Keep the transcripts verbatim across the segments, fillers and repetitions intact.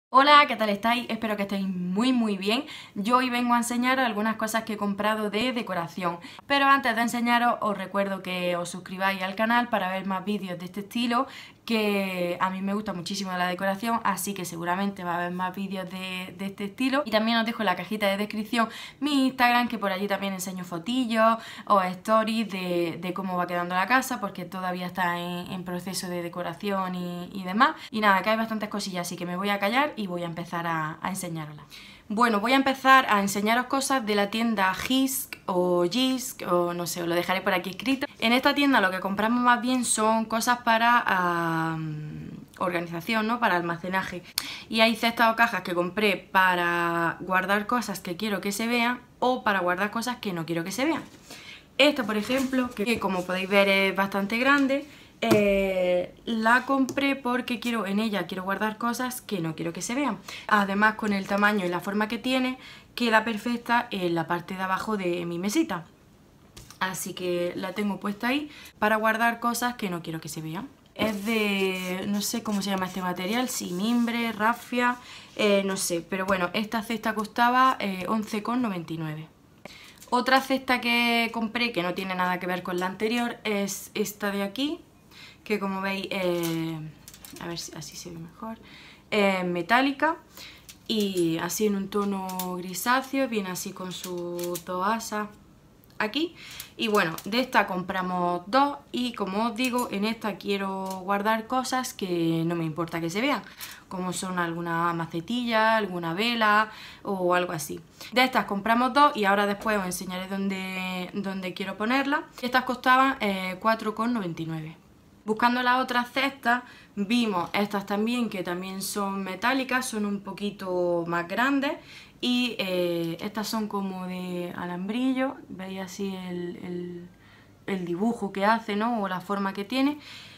Hola, ¿qué tal estáis? Espero que estéis muy muy bien. Yo hoy vengo a enseñaros algunas cosas que he comprado de decoración. Pero antes de enseñaros os recuerdo que os suscribáis al canal para ver más vídeos de este estilo, que a mí me gusta muchísimo la decoración, así que seguramente va a haber más vídeos de, de este estilo. Y también os dejo en la cajita de descripción mi Instagram, que por allí también enseño fotillos o stories de, de cómo va quedando la casa, porque todavía está en, en proceso de decoración y, y demás. Y nada, que hay bastantes cosillas, así que me voy a callar y voy a empezar a, a enseñaroslas. Bueno, voy a empezar a enseñaros cosas de la tienda Jysk o Jysk o no sé, os lo dejaré por aquí escrito. En esta tienda lo que compramos más bien son cosas para um, organización, ¿no? Para almacenaje. Y hay cestas o cajas que compré para guardar cosas que quiero que se vean o para guardar cosas que no quiero que se vean. Esta, por ejemplo, que como podéis ver es bastante grande, eh, la compré porque quiero en ella quiero guardar cosas que no quiero que se vean. Además, con el tamaño y la forma que tiene, queda perfecta en la parte de abajo de mi mesita. Así que la tengo puesta ahí para guardar cosas que no quiero que se vean. Es de, no sé cómo se llama este material, si mimbre, rafia, eh, no sé. Pero bueno, esta cesta costaba eh, once con noventa y nueve. Otra cesta que compré, que no tiene nada que ver con la anterior, es esta de aquí, que como veis, eh, a ver si así se ve mejor, es metálica y así en un tono grisáceo, viene así con sus dos asas aquí. Y bueno, de esta compramos dos y como os digo, en esta quiero guardar cosas que no me importa que se vean, como son alguna macetilla, alguna vela o algo así. De estas compramos dos y ahora después os enseñaré dónde, dónde quiero ponerlas. Estas costaban eh, cuatro con noventa y nueve. Buscando las otras cestas vimos estas también, que también son metálicas, son un poquito más grandes y eh, estas son como de alambrillo, veis así el, el, el dibujo que hace, ¿no? O la forma que tiene.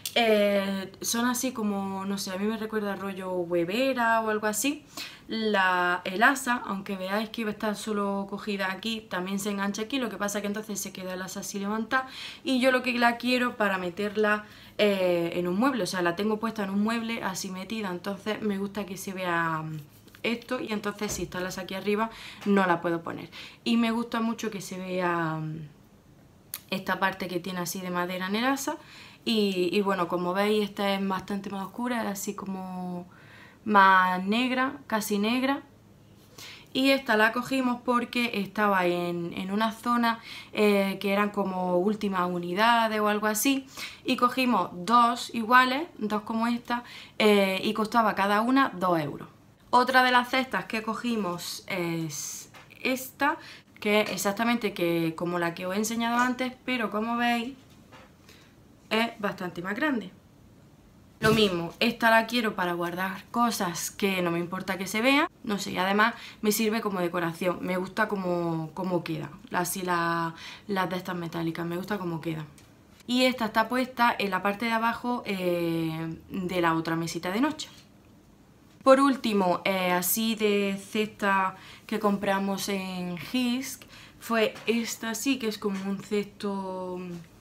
Eh, son así como, no sé, a mí me recuerda rollo huevera o algo así. La, el asa, aunque veáis que está solo cogida aquí, también se engancha aquí, lo que pasa que entonces se queda el asa así levantada y yo lo que la quiero para meterla eh, en un mueble, o sea, la tengo puesta en un mueble así metida, entonces me gusta que se vea esto y entonces si está el asa aquí arriba no la puedo poner. Y me gusta mucho que se vea esta parte que tiene así de madera en el asa. Y, y bueno, como veis, esta es bastante más oscura, es así como más negra, casi negra. Y esta la cogimos porque estaba en, en una zona eh, que eran como últimas unidades o algo así. Y cogimos dos iguales, dos como esta, eh, y costaba cada una dos euros. Otra de las cestas que cogimos es esta, que es exactamente que, como la que os he enseñado antes, pero como veis es bastante más grande. Lo mismo, esta la quiero para guardar cosas que no me importa que se vean, no sé, y además me sirve como decoración, me gusta como, como queda, así las la de estas metálicas, me gusta como queda. Y esta está puesta en la parte de abajo eh, de la otra mesita de noche. Por último, eh, así de cesta que compramos en Jysk, fue esta así, que es como un cesto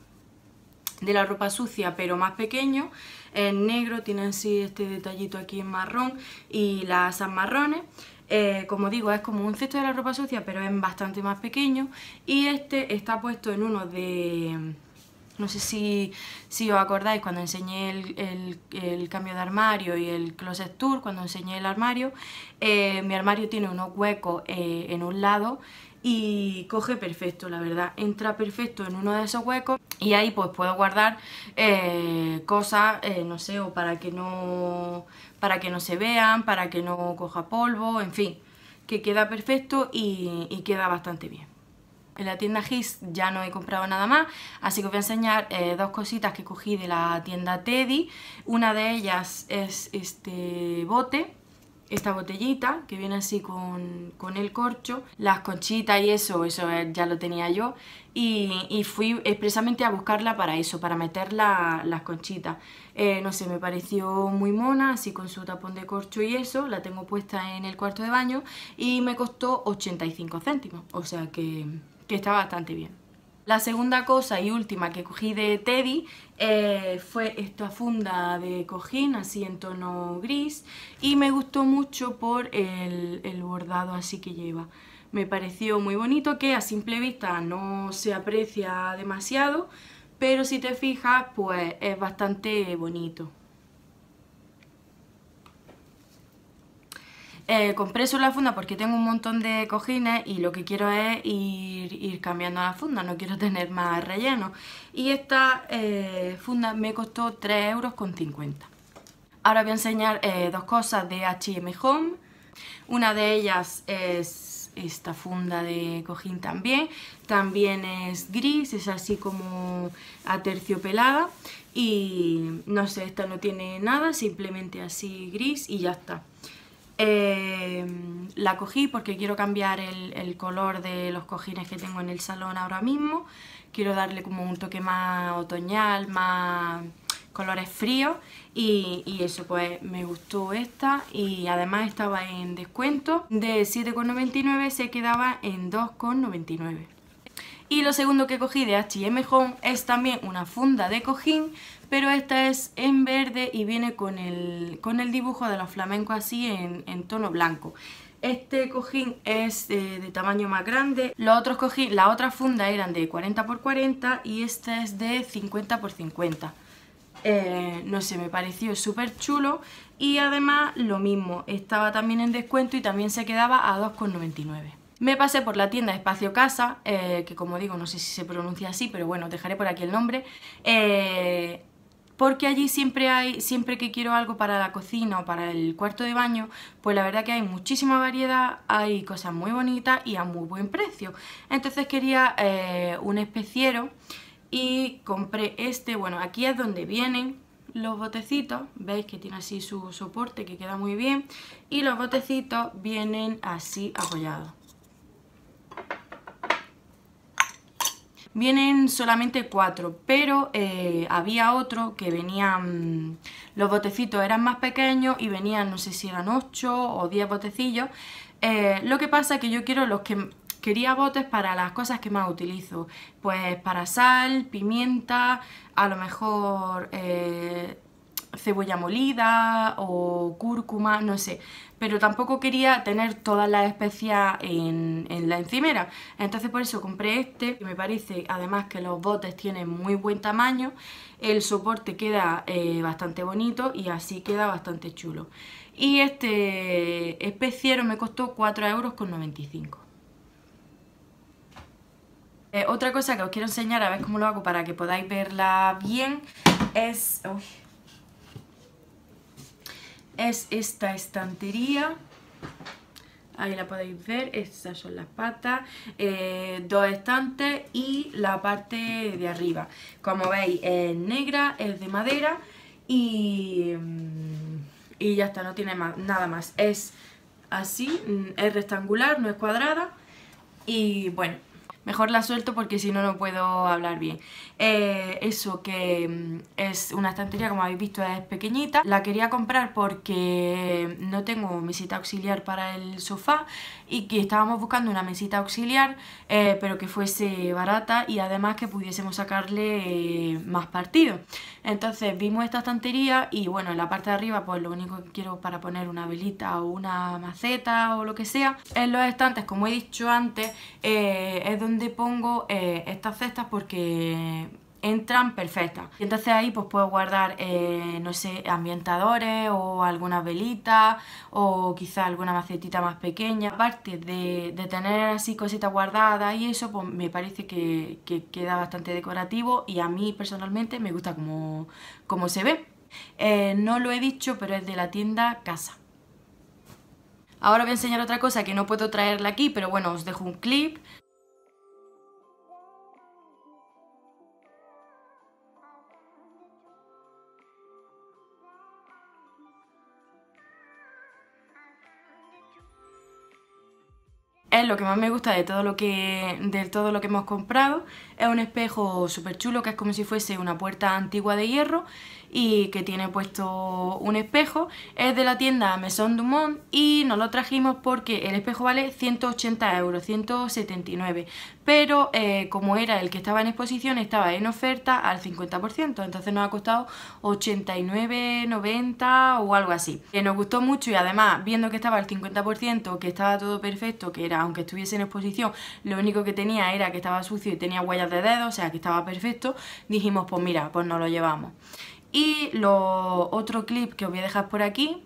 de la ropa sucia pero más pequeño, en negro, tiene así este detallito aquí en marrón y las asas marrones. Eh, como digo, es como un cesto de la ropa sucia pero es bastante más pequeño y este está puesto en uno de... No sé si, si os acordáis cuando enseñé el, el, el cambio de armario y el closet tour, cuando enseñé el armario, eh, mi armario tiene unos huecos eh, en un lado y coge perfecto, la verdad, entra perfecto en uno de esos huecos y ahí pues puedo guardar eh, cosas, eh, no sé, o para que no, para que no se vean, para que no coja polvo, en fin, que queda perfecto y, y queda bastante bien. En la tienda Jysk ya no he comprado nada más, así que os voy a enseñar eh, dos cositas que cogí de la tienda Teddy. Una de ellas es este bote, esta botellita que viene así con, con el corcho, las conchitas y eso, eso ya lo tenía yo y, y fui expresamente a buscarla para eso, para meter la, las conchitas. Eh, no sé, me pareció muy mona, así con su tapón de corcho y eso, la tengo puesta en el cuarto de baño y me costó ochenta y cinco céntimos, o sea que... que está bastante bien. La segunda cosa y última que cogí de Teddy eh, fue esta funda de cojín así en tono gris y me gustó mucho por el, el bordado así que lleva. Me pareció muy bonito, que a simple vista no se aprecia demasiado, pero si te fijas pues es bastante bonito. Eh, compré solo la funda porque tengo un montón de cojines y lo que quiero es ir, ir cambiando la funda, no quiero tener más relleno. Y esta eh, funda me costó tres euros con cincuenta. Ahora voy a enseñar eh, dos cosas de H y M Home. Una de ellas es esta funda de cojín también. También es gris, es así como aterciopelada. Y no sé, esta no tiene nada, simplemente así gris y ya está. Eh, la cogí porque quiero cambiar el, el color de los cojines que tengo en el salón ahora mismo. Quiero darle como un toque más otoñal, más colores fríos y, y eso, pues me gustó esta y además estaba en descuento. De siete con noventa y nueve se quedaba en dos con noventa y nueve. Y lo segundo que cogí de H y M Home es también una funda de cojín, pero esta es en verde y viene con el, con el dibujo de los flamencos así en, en tono blanco. Este cojín es de, de tamaño más grande. Los otros cojín, las otras fundas eran de cuarenta por cuarenta y esta es de cincuenta por cincuenta. Eh, no sé, me pareció súper chulo y además lo mismo, estaba también en descuento y también se quedaba a dos con noventa y nueve. Me pasé por la tienda Espacio Casa, eh, que como digo, no sé si se pronuncia así, pero bueno, dejaré por aquí el nombre, eh, porque allí siempre hay, siempre que quiero algo para la cocina o para el cuarto de baño, pues la verdad que hay muchísima variedad, hay cosas muy bonitas y a muy buen precio. Entonces quería eh, un especiero y compré este. Bueno, aquí es donde vienen los botecitos, veis que tiene así su soporte que queda muy bien y los botecitos vienen así apoyados. Vienen solamente cuatro, pero eh, había otro que venían, los botecitos eran más pequeños y venían, no sé si eran ocho o diez botecillos. Eh, lo que pasa es que yo quiero los que quería botes para las cosas que más utilizo, pues para sal, pimienta, a lo mejor eh, cebolla molida o cúrcuma, no sé, pero tampoco quería tener todas las especias en, en la encimera, entonces por eso compré este, que me parece además que los botes tienen muy buen tamaño, el soporte queda eh, bastante bonito y así queda bastante chulo. Y este especiero me costó cuatro euros con noventa y cinco. Eh, otra cosa que os quiero enseñar, a ver cómo lo hago para que podáis verla bien, es... Uy, es esta estantería. Ahí la podéis ver, estas son las patas, eh, dos estantes y la parte de arriba. Como veis es negra, es de madera y, y ya está, no tiene más, nada más. Es así, es rectangular, no es cuadrada y bueno, mejor la suelto porque si no no puedo hablar bien. Eh, eso, que es una estantería, como habéis visto, es pequeñita. La quería comprar porque no tengo mesita auxiliar para el sofá y que estábamos buscando una mesita auxiliar, eh, pero que fuese barata y además que pudiésemos sacarle eh, más partido. Entonces vimos esta estantería y bueno, en la parte de arriba pues lo único que quiero para poner una velita o una maceta o lo que sea. En los estantes, como he dicho antes, eh, es donde pongo eh, estas cestas porque entran perfectas. Y entonces ahí pues puedo guardar, eh, no sé, ambientadores o algunas velitas o quizá alguna macetita más pequeña. Aparte de, de tener así cositas guardadas y eso, pues me parece que, que queda bastante decorativo y a mí personalmente me gusta como, como se ve. Eh, no lo he dicho, pero es de la tienda Casa. Ahora voy a enseñar otra cosa que no puedo traerla aquí, pero bueno, os dejo un clip. Es lo que más me gusta de todo lo que, de todo lo que hemos comprado. Es un espejo súper chulo, que es como si fuese una puerta antigua de hierro y que tiene puesto un espejo. Es de la tienda Maison Dumont y nos lo trajimos porque el espejo vale ciento ochenta euros, ciento setenta y nueve, pero eh, como era el que estaba en exposición, estaba en oferta al cincuenta por ciento, entonces nos ha costado ochenta y nueve, noventa o algo así. Eh, nos gustó mucho y además, viendo que estaba al cincuenta por ciento, que estaba todo perfecto, que era, aunque estuviese en exposición, lo único que tenía era que estaba sucio y tenía huellas de dedos, o sea que estaba perfecto, dijimos pues mira, pues nos lo llevamos. Y lo otro clip que os voy a dejar por aquí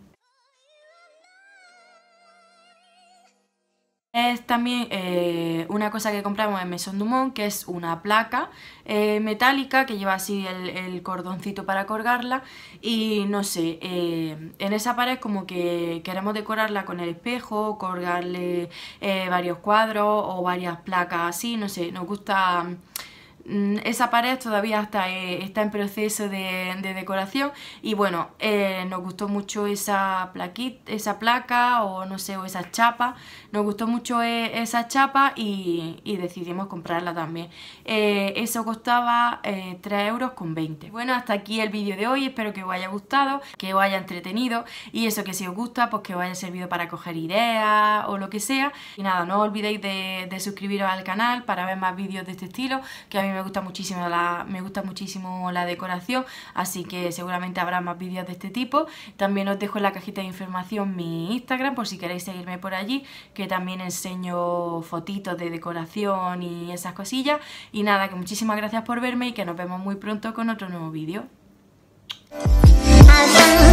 es también eh, una cosa que compramos en Maison Dumont, que es una placa eh, metálica que lleva así el, el cordoncito para colgarla. Y no sé, eh, en esa pared como que queremos decorarla con el espejo, colgarle eh, varios cuadros o varias placas así, no sé, nos gusta. Esa pared todavía está, eh, está en proceso de, de decoración y bueno, eh, nos gustó mucho esa plaquita, esa placa o no sé, o esa chapa, nos gustó mucho eh, esa chapa y, y decidimos comprarla también. Eh, eso costaba eh, tres euros con veinte. Bueno, hasta aquí el vídeo de hoy, espero que os haya gustado, que os haya entretenido y eso, que si os gusta, pues que os haya servido para coger ideas o lo que sea. Y nada, no os olvidéis de, de suscribiros al canal para ver más vídeos de este estilo, que a mí me gusta muchísimo la, me gusta muchísimo la decoración, así que seguramente habrá más vídeos de este tipo. También os dejo en la cajita de información mi Instagram por si queréis seguirme por allí, que también enseño fotitos de decoración y esas cosillas. Y nada, que muchísimas gracias por verme y que nos vemos muy pronto con otro nuevo vídeo.